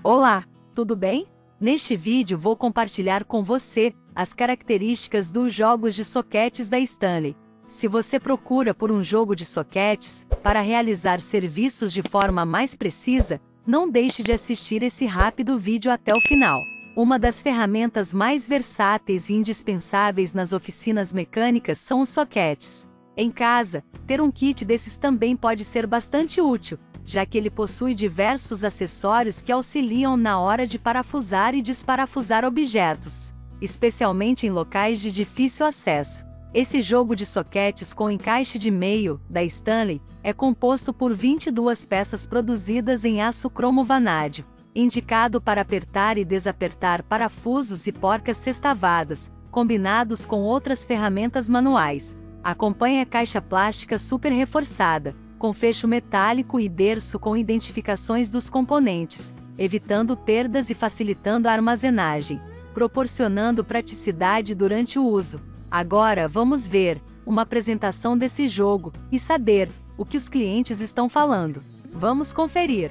Olá, tudo bem? Neste vídeo vou compartilhar com você as características dos jogos de soquetes da Stanley. Se você procura por um jogo de soquetes para realizar serviços de forma mais precisa, não deixe de assistir esse rápido vídeo até o final. Uma das ferramentas mais versáteis e indispensáveis nas oficinas mecânicas são os soquetes. Em casa, ter um kit desses também pode ser bastante útil, já que ele possui diversos acessórios que auxiliam na hora de parafusar e desparafusar objetos, especialmente em locais de difícil acesso. Esse jogo de soquetes com encaixe de meio, da Stanley, é composto por 22 peças produzidas em aço cromo vanádio, indicado para apertar e desapertar parafusos e porcas sextavadas, combinados com outras ferramentas manuais. Acompanhe a caixa plástica super reforçada, com fecho metálico e berço com identificações dos componentes, evitando perdas e facilitando a armazenagem, proporcionando praticidade durante o uso. Agora vamos ver uma apresentação desse jogo e saber o que os clientes estão falando. Vamos conferir.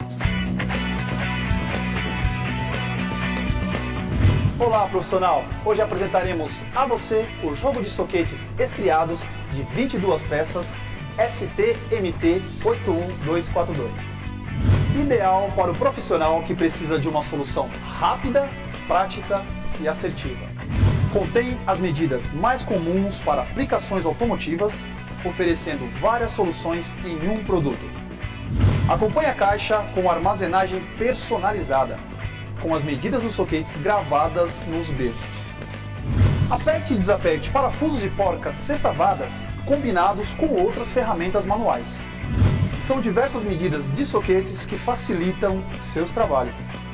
Olá, profissional! Hoje apresentaremos a você o jogo de soquetes estriados de 22 peças ST-MT 81242. Ideal para o profissional que precisa de uma solução rápida, prática e assertiva. Contém as medidas mais comuns para aplicações automotivas, oferecendo várias soluções em um produto. Acompanhe a caixa com armazenagem personalizada, com as medidas dos soquetes gravadas nos berços. Aperte e desaperte parafusos e porcas sextavadas combinados com outras ferramentas manuais. São diversas medidas de soquetes que facilitam seus trabalhos.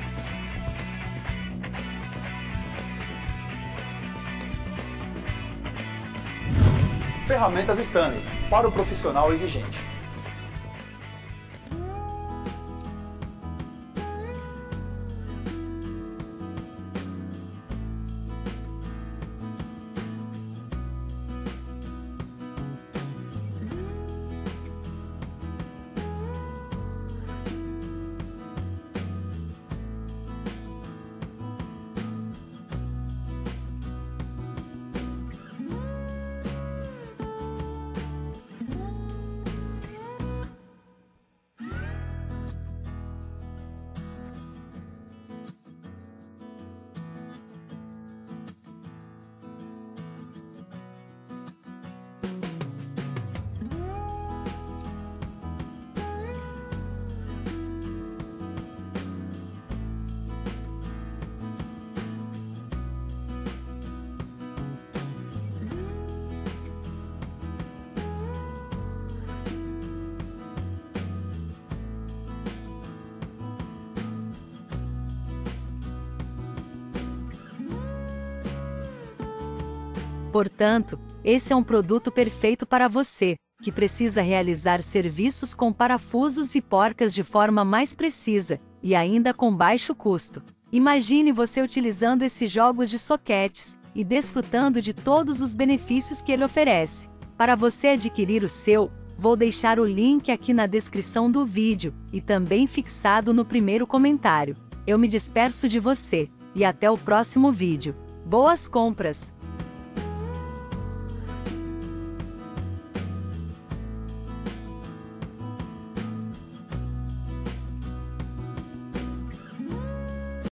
Ferramentas Stanley para o profissional exigente. Portanto, esse é um produto perfeito para você, que precisa realizar serviços com parafusos e porcas de forma mais precisa, e ainda com baixo custo. Imagine você utilizando esses jogos de soquetes, e desfrutando de todos os benefícios que ele oferece. Para você adquirir o seu, vou deixar o link aqui na descrição do vídeo, e também fixado no primeiro comentário. Eu me despeço de você, e até o próximo vídeo. Boas compras!